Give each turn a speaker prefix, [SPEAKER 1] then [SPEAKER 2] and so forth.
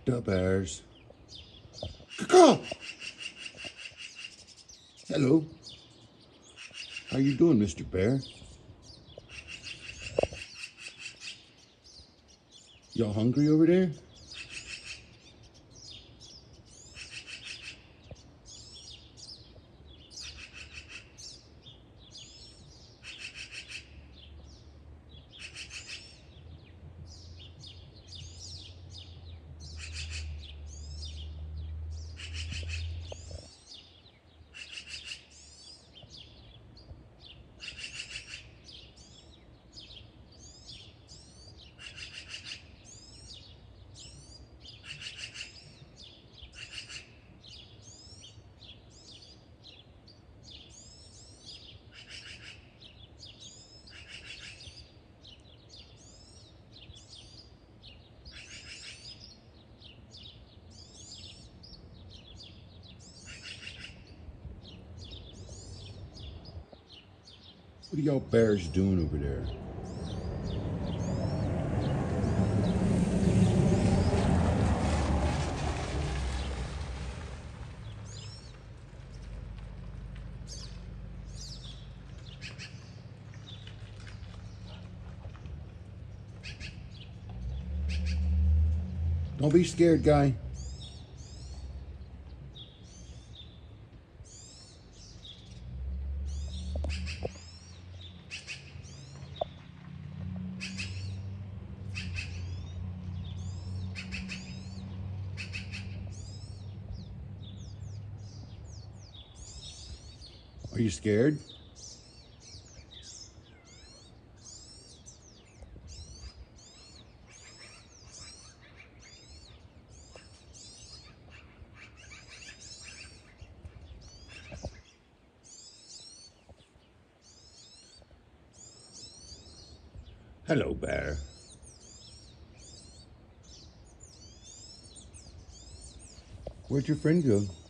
[SPEAKER 1] The bears. Caw! Hello. How you doing, Mr. Bear? Y'all hungry over there? What are y'all bears doing over there? Don't be scared, guy. Are you scared? Hello, bear. Where'd your friend go?